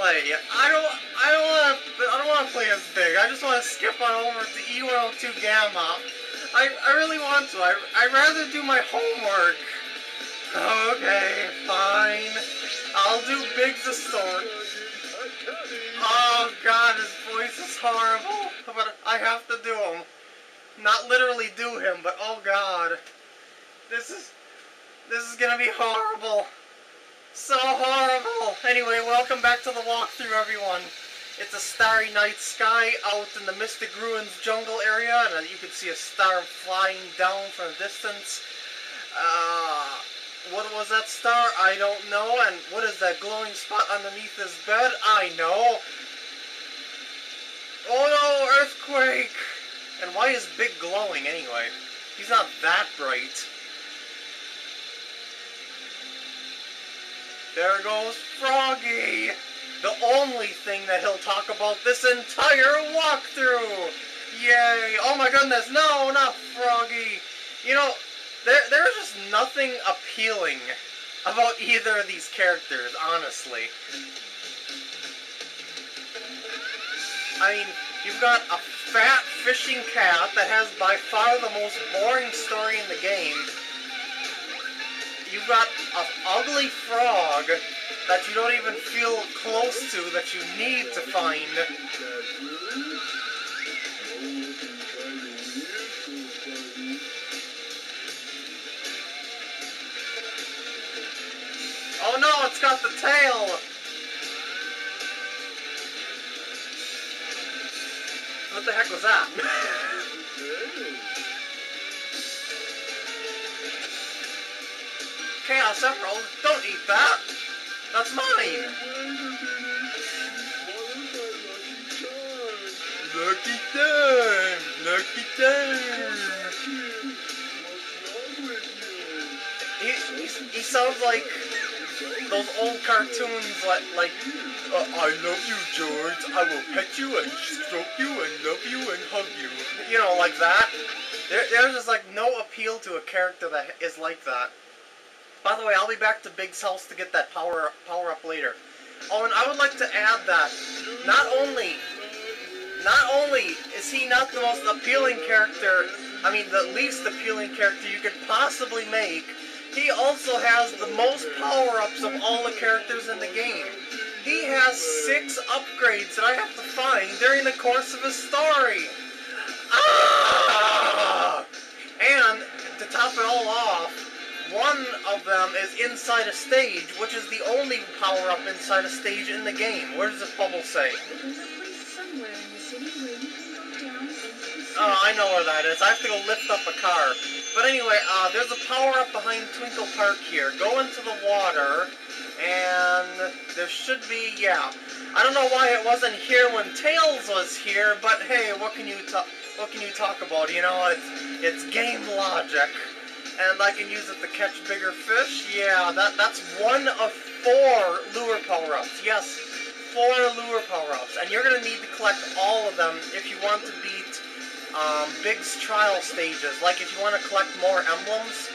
play. I don't want to play as Big. I just want to skip on over to E102 Gamma. I really want to. I'd rather do my homework. Okay, fine. I'll do Big's the Stork. Oh God, his voice is horrible. But I have to do him. Not literally do him, but oh God. This is gonna be horrible. So horrible. Anyway, welcome back to the walkthrough, everyone. It's a starry night sky out in the Mystic Ruins jungle area, and you can see a star flying down from a distance. What was that star? I don't know. And what is that glowing spot underneath his bed? I know. Oh no, earthquake! And why is Big glowing anyway? He's not that bright. There goes Froggy! The only thing that he'll talk about this entire walkthrough! Yay! Oh my goodness, no, not Froggy! You know, there's just nothing appealing about either of these characters, honestly. I mean, you've got a fat fishing cat that has by far the most boring story in the game. You've got an ugly frog that you don't even feel close to, that you need to find. Oh no, it's got the tail! What the heck was that? Chaos Emerald, don't eat that! That's mine! Lucky time! Lucky time! He sounds like those old cartoons like I love you, George. I will pet you and stroke you and love you and hug you. You know, like that. There's just like no appeal to a character that is like that. By the way, I'll be back to Big's house to get that power up later. Oh, and I would like to add that not only is he not the most appealing character, I mean the least appealing character you could possibly make, he also has the most power-ups of all the characters in the game. He has 6 upgrades that I have to find during the course of his story. Ah! And to top it all off, one of them is inside a stage, which is the only power-up inside a stage in the game. Where does this bubble say? Oh, I know where that is. I have to go lift up a car. But anyway, there's a power-up behind Twinkle Park here. Go into the water, and there should be, yeah. I don't know why it wasn't here when Tails was here, but hey, what can you talk about? You know, it's game logic. And I can use it to catch bigger fish. Yeah, that's one of 4 lure power-ups. Yes, 4 lure power-ups. And you're going to need to collect all of them if you want to beat Big's trial stages. Like if you want to collect more emblems.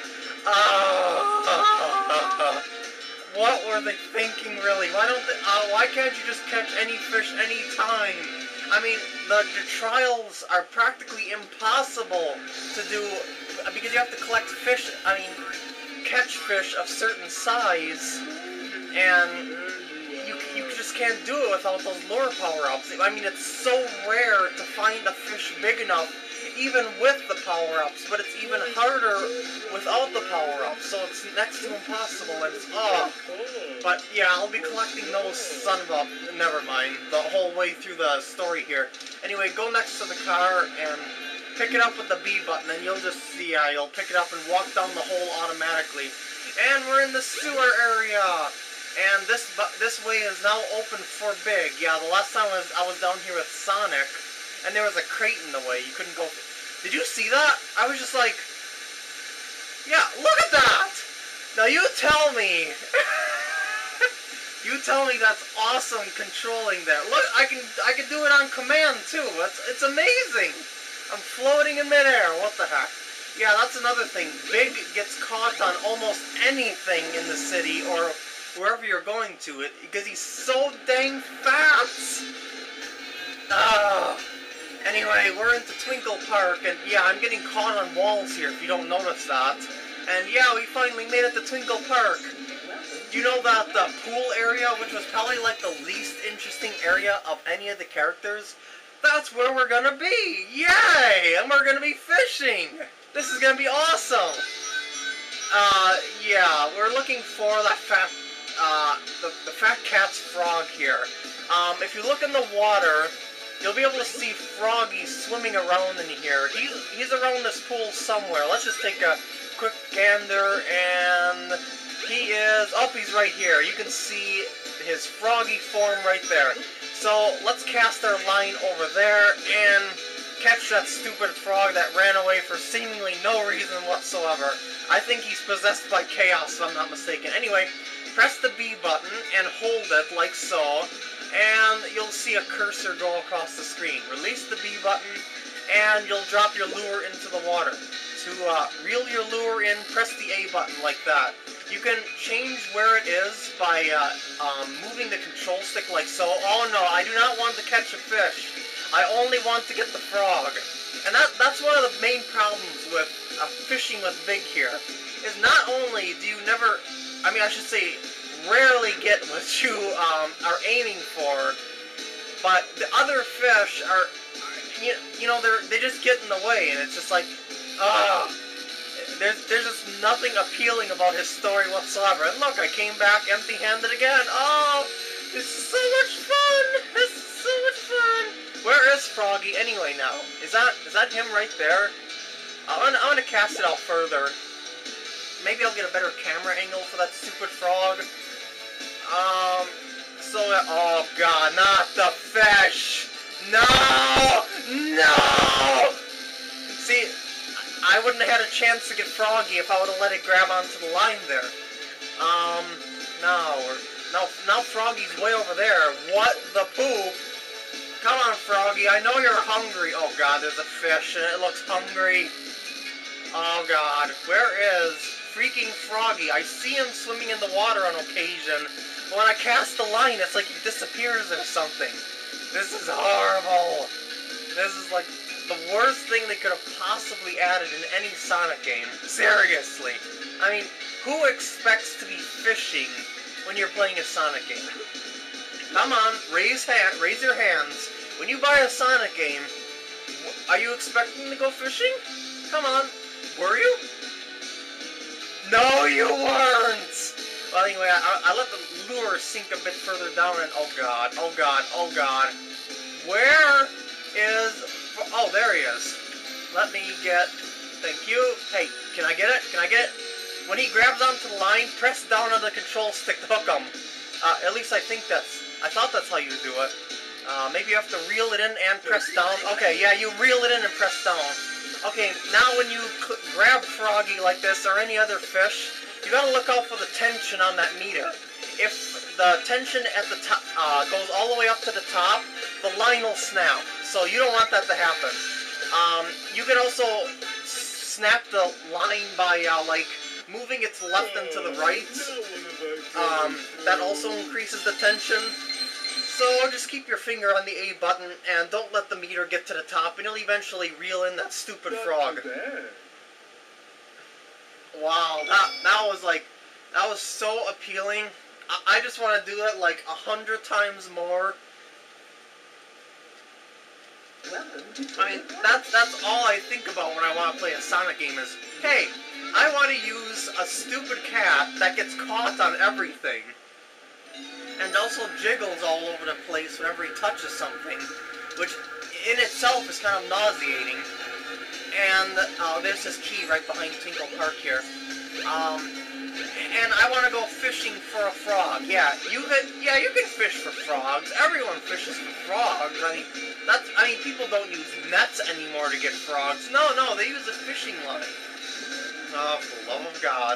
What were they thinking, really? Why can't you just catch any fish any time? I mean, the trials are practically impossible to do because you have to collect fish, catch fish of certain size, and you just can't do it without those lure power-ups. I mean, it's so rare to find a fish big enough, even with the power-ups, but it's even harder without the power-ups, so it's next to impossible, and it's, But, yeah, I'll be collecting those never mind, the whole way through the story here. Anyway, go next to the car and pick it up with the B button, and you'll just see, you'll pick it up and walk down the hole automatically. And we're in the sewer area! And this way is now open for Big. Yeah, the last time I was down here with Sonic, and there was a crate in the way. You couldn't go... Did you see that? I was just like... Yeah, look at that! Now you tell me... You tell me that's awesome controlling there. Look, I can do it on command too. It's amazing. I'm floating in midair. What the heck? Yeah, that's another thing. Big gets caught on almost anything in the city, or wherever you're going to, because he's so dang fast. Anyway, we're into Twinkle Park, and yeah, I'm getting caught on walls here if you don't notice that. And yeah, we finally made it to Twinkle Park. You know that the pool area, which was probably like the least interesting area of any of the characters, that's where we're gonna be! Yay! And we're gonna be fishing! This is gonna be awesome! Yeah, we're looking for that fat, the fat cat's frog here. If you look in the water, you'll be able to see Froggy swimming around in here. He's around this pool somewhere. Let's just take a quick gander, and he's right here. You can see his froggy form right there. So let's cast our line over there and catch that stupid frog that ran away for seemingly no reason whatsoever. I think he's possessed by chaos, if I'm not mistaken. Anyway, press the B button and hold it like so, and you'll see a cursor go across the screen. Release the B button, and you'll drop your lure into the water. To reel your lure in, press the A button like that. You can change where it is by moving the control stick like so. Oh no, I do not want to catch a fish. I only want to get the frog. And that's one of the main problems with fishing with Big here, is not only do you never, I should say, rarely get what you are aiming for, but the other fish are, you know, they just get in the way, and it's just like, there's just nothing appealing about his story whatsoever. And look, I came back empty-handed again. Oh, this is so much fun! This is so much fun! Where is Froggy anyway now? Is that him right there? I'm gonna cast it out further. Maybe I'll get a better camera angle for that stupid frog. Oh god, not the fish! No! No! See, I wouldn't have had a chance to get Froggy if I would have let it grab onto the line there. Now Froggy's way over there. What the poop? Come on, Froggy, I know you're hungry. Oh god, there's a fish, and it looks hungry. Oh god, where is freaking Froggy? I see him swimming in the water on occasion, but when I cast the line, it's like he disappears or something. This is horrible. This is like the worst thing they could have possibly added in any Sonic game. Seriously. I mean, who expects to be fishing when you're playing a Sonic game? Come on, raise your hands. When you buy a Sonic game, are you expecting to go fishing? Come on. Were you? No, you weren't! Well, anyway, I let the lure sink a bit further down, and oh god, oh god, oh god. Where is... Oh, there he is. Let me get... Thank you. Hey, can I get it? Can I get it? When he grabs onto the line, press down on the control stick to hook him. At least I thought that's how you do it. Maybe you have to reel it in and press down. Okay, yeah, you reel it in and press down. Okay, now when you grab Froggy like this, or any other fish, you gotta look out for the tension on that meter. If the tension at the top goes all the way up to the top, the line will snap. So you don't want that to happen. You can also snap the line by like moving it to the left and to the right. That also increases the tension. So just keep your finger on the A button and don't let the meter get to the top, and you'll eventually reel in that stupid frog. Wow, that was so appealing. I just want to do that like 100 times more. I mean, that's all I think about when I want to play a Sonic game is, hey, I want to use a stupid cat that gets caught on everything. And also jiggles all over the place whenever he touches something, which in itself is kind of nauseating. And there's this key right behind Twinkle Park here. And I want to go fishing for a frog. Yeah, you can fish for frogs. Everyone fishes for frogs. I mean, people don't use nets anymore to get frogs. No, they use a fishing line. Oh, for the love of God.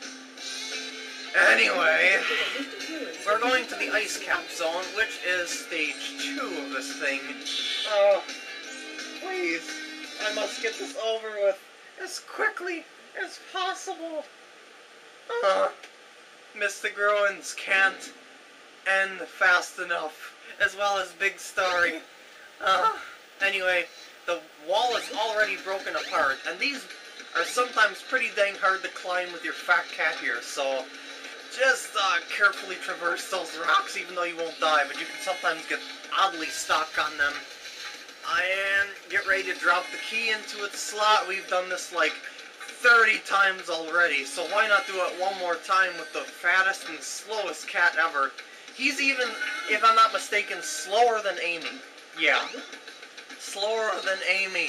Anyway, we're going to the ice cap zone, which is stage 2 of this thing. Oh, please, I must get this over with as quickly as possible. Mr. Groins can't end fast enough, as well as Big Story. Anyway, the wall is already broken apart, and these are sometimes pretty dang hard to climb with your fat cat here, so just carefully traverse those rocks, even though you won't die, but you can sometimes get oddly stuck on them. And get ready to drop the key into its slot. We've done this like 30 times already, so why not do it one more time with the fattest and slowest cat ever. He's even, if I'm not mistaken, slower than Amy. Yeah. Slower than Amy.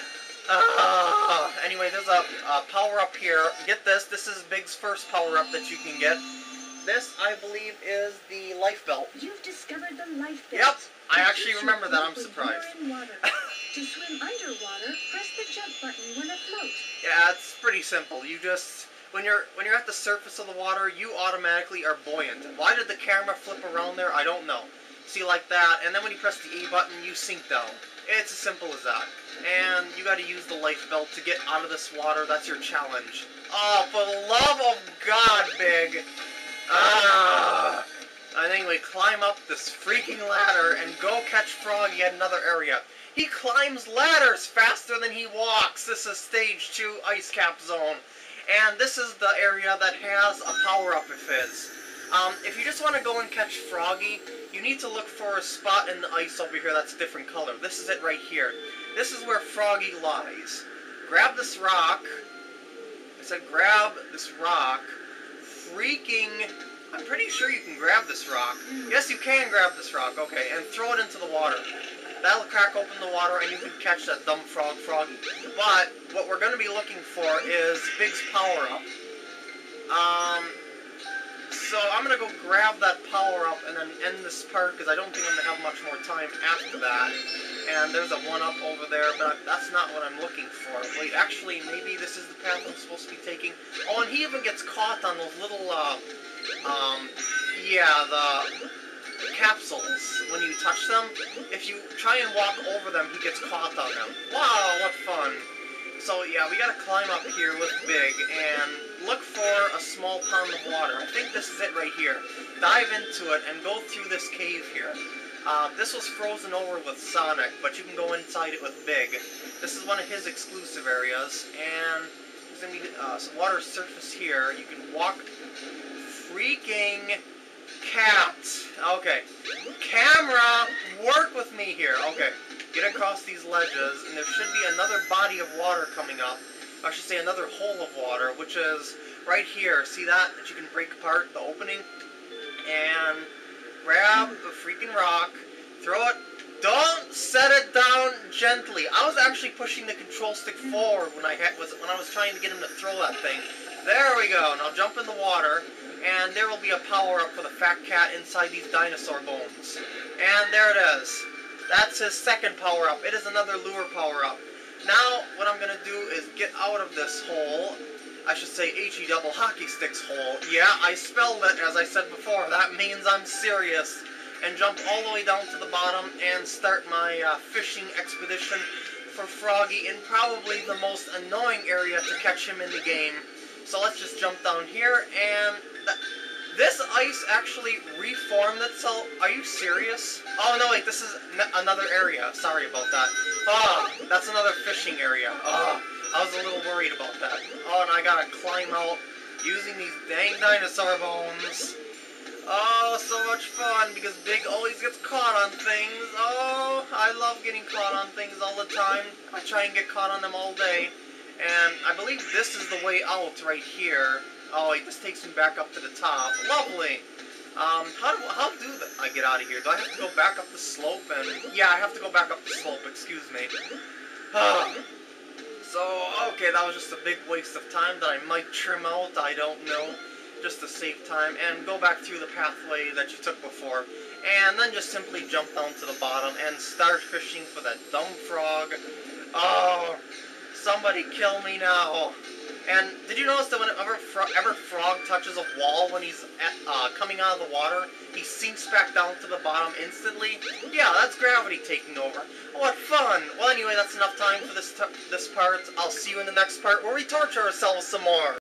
Anyway, there's a power-up here. Get this. This is Big's first power-up that you can get. This, I believe, is the life belt. You've discovered the life belt. Yep. I actually remember that. I'm surprised. To swim underwater, press the jump button when afloat. Yeah, it's pretty simple. You just, when you're at the surface of the water, you automatically are buoyant. Why did the camera flip around there? I don't know. See, like that, and then when you press the A button, you sink down. It's as simple as that. And you got to use the life belt to get out of this water. That's your challenge. Oh, for the love of God, Big. Anyway, climb up this freaking ladder and go catch Froggy at another area. He climbs ladders faster than he walks. This is Stage 2 Ice Cap Zone. And this is the area that has a power-up of his. If you just want to go and catch Froggy, you need to look for a spot in the ice over here that's a different color. This is it right here. This is where Froggy lies. Grab this rock. I said grab this rock. Freaking... I'm pretty sure you can grab this rock. Yes, you can grab this rock. Okay, and throw it into the water. That'll crack open the water and you can catch that dumb Froggy. But what we're going to be looking for is Big's power-up. So I'm going to go grab that power-up and then end this part because I don't think I'm going to have much more time after that. And there's a 1-up over there, but that's not what I'm looking for. Wait, actually, maybe this is the path I'm supposed to be taking. Oh, and he even gets caught on those little, the capsules. When you touch them, if you try and walk over them, he gets caught on them. Wow, what fun. So, yeah, we gotta climb up here with Big and look for a small pond of water. I think this is it right here. Dive into it and go through this cave here. This was frozen over with Sonic, but you can go inside it with Big. This is one of his exclusive areas, and there's going to be some water surface here. You can walk... Freaking cat. Okay. Camera, work with me here. Okay. Get across these ledges, and there should be another body of water coming up. I should say another hole of water, which is right here. See that? That you can break apart the opening? And grab the freaking rock, throw it. Don't set it down gently. I was actually pushing the control stick forward when I was trying to get him to throw that thing. There we go. Now jump in the water, and there will be a power-up for the fat cat inside these dinosaur bones. And there it is. That's his second power-up. It is another lure power-up. Now, what I'm going to do is get out of this hole. I should say HE double hockey sticks hole. Yeah, I spelled it as I said before. That means I'm serious. And jump all the way down to the bottom and start my fishing expedition for Froggy in probably the most annoying area to catch him in the game. So let's just jump down here, and this ice actually reformed itself. Are you serious? Oh no, wait, this is another area. Sorry about that. That's another fishing area. I was a little worried about that. Oh, and I gotta climb out using these dang dinosaur bones. Oh, so much fun, because Big always gets caught on things. Oh, I love getting caught on things all the time. I try and get caught on them all day. And I believe this is the way out right here. Oh, wait, this takes me back up to the top. Lovely. How do I get out of here? Do I have to go back up the slope? And yeah, I have to go back up the slope. Excuse me. So, okay, that was just a big waste of time that I might trim out. I don't know. Just to save time. And go back through the pathway that you took before. And then just simply jump down to the bottom and start fishing for that dumb frog. Oh... Somebody kill me now. And did you notice that whenever Frog touches a wall when he's coming out of the water, he sinks back down to the bottom instantly? Yeah, that's gravity taking over. What fun! Well, anyway, that's enough time for this part. I'll see you in the next part where we torture ourselves some more.